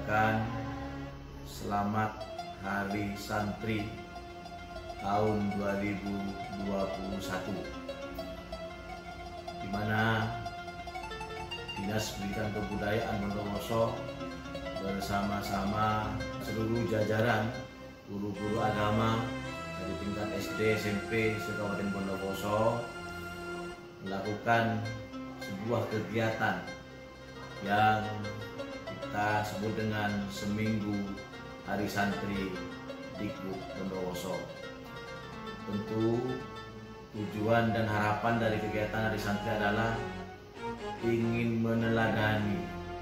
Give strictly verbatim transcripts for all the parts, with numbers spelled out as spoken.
mengucapkan selamat Hari Santri tahun dua ribu dua puluh satu, di mana Dinas Pendidikan Kebudayaan Bondowoso bersama-sama seluruh jajaran guru-guru agama dari tingkat S D, S M P se-Kabupaten Bondowoso melakukan sebuah kegiatan yang kita sebut dengan Seminggu Hari Santri Dikbud Bondowoso. Tentu tujuan dan harapan dari kegiatan Hari Santri adalah ingin meneladani,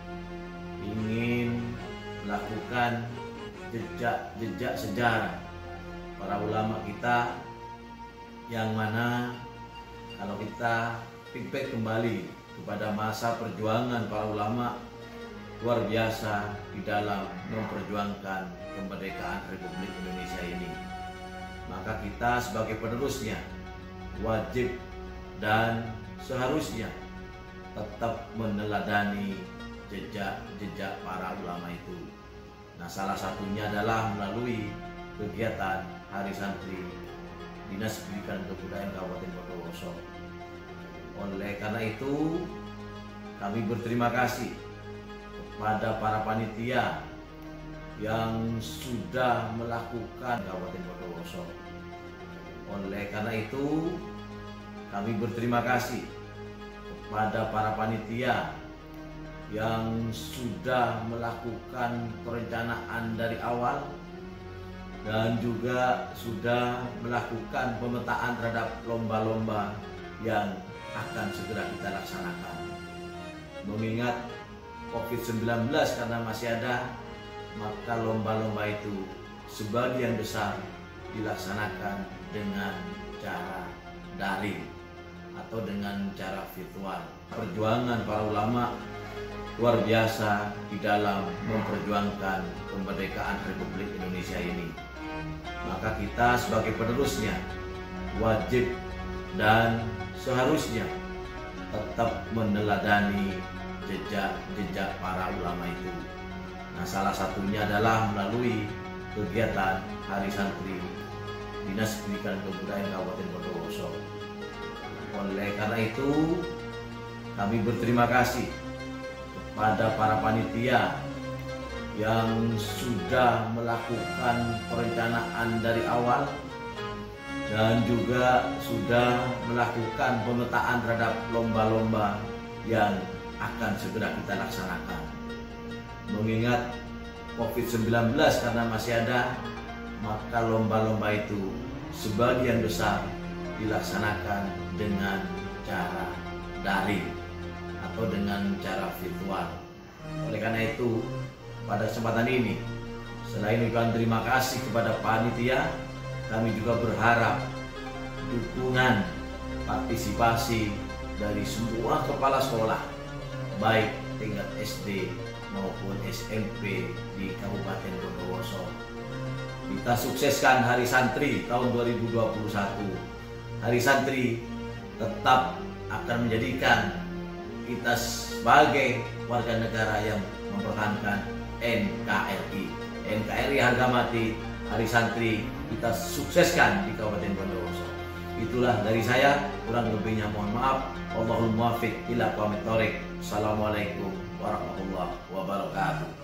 ingin melakukan jejak-jejak sejarah para ulama kita, yang mana kalau kita feedback kembali kepada masa perjuangan para ulama luar biasa di dalam memperjuangkan kemerdekaan Republik Indonesia ini, maka kita sebagai penerusnya wajib dan seharusnya tetap meneladani jejak-jejak para ulama itu. Nah, salah satunya adalah melalui kegiatan Hari Santri Dinas Pendidikan Kebudayaan Kabupaten Bondowoso. Oleh karena itu, kami berterima kasih kepada para panitia yang sudah melakukan Kabupaten Bondowoso. Oleh karena itu, kami berterima kasih kepada para panitia yang sudah melakukan perencanaan dari awal dan juga sudah melakukan pemetaan terhadap lomba-lomba yang akan segera kita laksanakan. Mengingat COVID sembilan belas karena masih ada, maka lomba-lomba itu sebagian besar dilaksanakan dengan cara daring atau dengan cara virtual. Perjuangan para ulama luar biasa di dalam memperjuangkan kemerdekaan Republik Indonesia ini. Maka kita sebagai penerusnya wajib dan seharusnya tetap meneladani jejak-jejak para ulama itu. Nah, salah satunya adalah melalui kegiatan Hari Santri Dinas Pendidikan Kebudayaan Kabupaten Bondowoso. Oleh karena itu, kami berterima kasih kepada para panitia yang sudah melakukan perencanaan dari awal dan juga sudah melakukan pemetaan terhadap lomba-lomba yang akan segera kita laksanakan. Mengingat COVID sembilan belas karena masih ada, maka lomba-lomba itu sebagian besar dilaksanakan dengan cara daring atau dengan cara virtual. Oleh karena itu, pada kesempatan ini, selain ucapan terima kasih kepada panitia, kami juga berharap dukungan partisipasi dari semua kepala sekolah, baik tingkat S D maupun S M P di Kabupaten Bondowoso. Kita sukseskan Hari Santri tahun dua ribu dua puluh satu. Hari Santri tetap akan menjadikan kita sebagai warga negara yang mempertahankan N K R I. N K R I harga mati, Hari Santri kita sukseskan di Kabupaten Bondowoso. Itulah dari saya, kurang lebihnya mohon maaf. Wallahul muwaffiq ila aqwamit thoriq. Assalamualaikum warahmatullahi wabarakatuh.